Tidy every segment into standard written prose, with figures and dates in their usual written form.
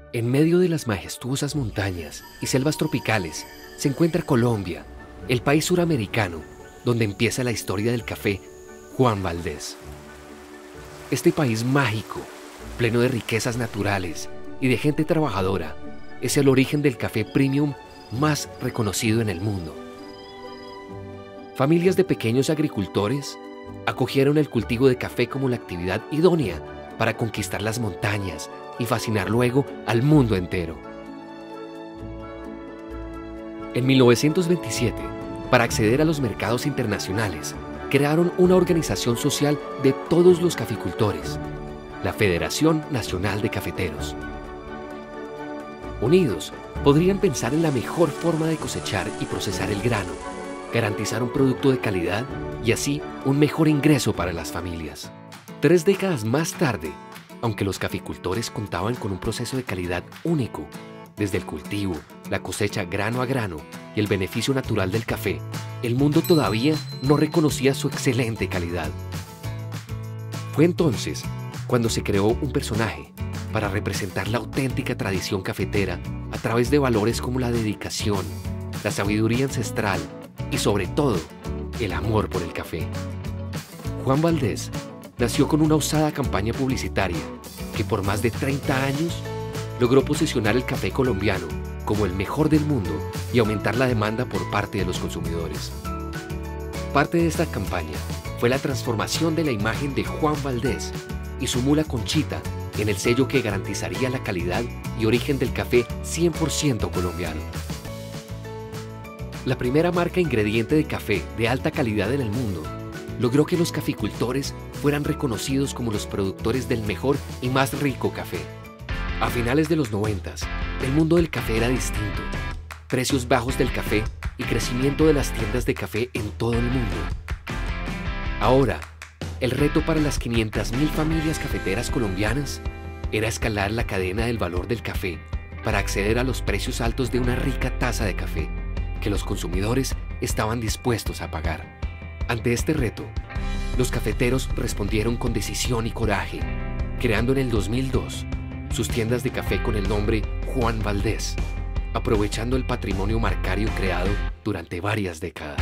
En medio de las majestuosas montañas y selvas tropicales se encuentra Colombia, el país suramericano donde empieza la historia del café Juan Valdez. Este país mágico, pleno de riquezas naturales y de gente trabajadora, es el origen del café premium más reconocido en el mundo. Familias de pequeños agricultores acogieron el cultivo de café como la actividad idónea para conquistar las montañas y fascinar luego al mundo entero. En 1927, para acceder a los mercados internacionales, crearon una organización social de todos los caficultores, la Federación Nacional de Cafeteros. Unidos, podrían pensar en la mejor forma de cosechar y procesar el grano, garantizar un producto de calidad y así un mejor ingreso para las familias. 3 décadas más tarde, aunque los caficultores contaban con un proceso de calidad único, desde el cultivo, la cosecha grano a grano y el beneficio natural del café, el mundo todavía no reconocía su excelente calidad. Fue entonces cuando se creó un personaje para representar la auténtica tradición cafetera a través de valores como la dedicación, la sabiduría ancestral y sobre todo, el amor por el café. Juan Valdez nació con una osada campaña publicitaria que por más de 30 años logró posicionar el café colombiano como el mejor del mundo y aumentar la demanda por parte de los consumidores. Parte de esta campaña fue la transformación de la imagen de Juan Valdez y su mula Conchita en el sello que garantizaría la calidad y origen del café 100% colombiano. La primera marca ingrediente de café de alta calidad en el mundo logró que los caficultores fueran reconocidos como los productores del mejor y más rico café. A finales de los 90, el mundo del café era distinto. Precios bajos del café y crecimiento de las tiendas de café en todo el mundo. Ahora, el reto para las 500.000 familias cafeteras colombianas era escalar la cadena del valor del café para acceder a los precios altos de una rica taza de café que los consumidores estaban dispuestos a pagar. Ante este reto, los cafeteros respondieron con decisión y coraje, creando en el 2002 sus tiendas de café con el nombre Juan Valdez, aprovechando el patrimonio marcario creado durante varias décadas.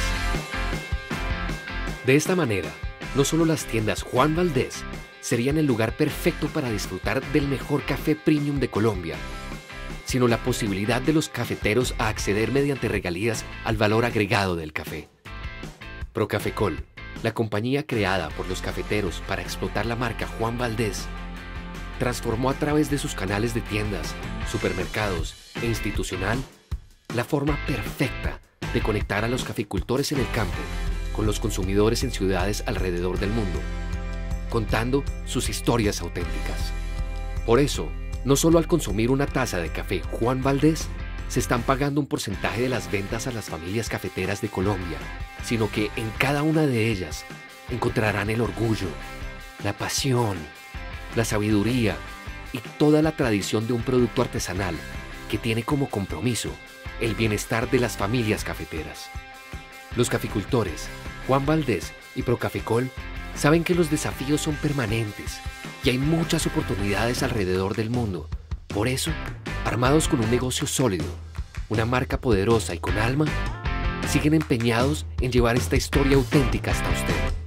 De esta manera, no solo las tiendas Juan Valdez serían el lugar perfecto para disfrutar del mejor café premium de Colombia, sino la posibilidad de los cafeteros a acceder mediante regalías al valor agregado del café. Procafecol, la compañía creada por los cafeteros para explotar la marca Juan Valdez, transformó a través de sus canales de tiendas, supermercados e institucional la forma perfecta de conectar a los caficultores en el campo con los consumidores en ciudades alrededor del mundo, contando sus historias auténticas. Por eso, no solo al consumir una taza de café Juan Valdez, se están pagando un porcentaje de las ventas a las familias cafeteras de Colombia, sino que en cada una de ellas encontrarán el orgullo, la pasión, la sabiduría y toda la tradición de un producto artesanal que tiene como compromiso el bienestar de las familias cafeteras. Los caficultores, Juan Valdez y Procafecol saben que los desafíos son permanentes y hay muchas oportunidades alrededor del mundo. Por eso, armados con un negocio sólido, una marca poderosa y con alma, siguen empeñados en llevar esta historia auténtica hasta usted.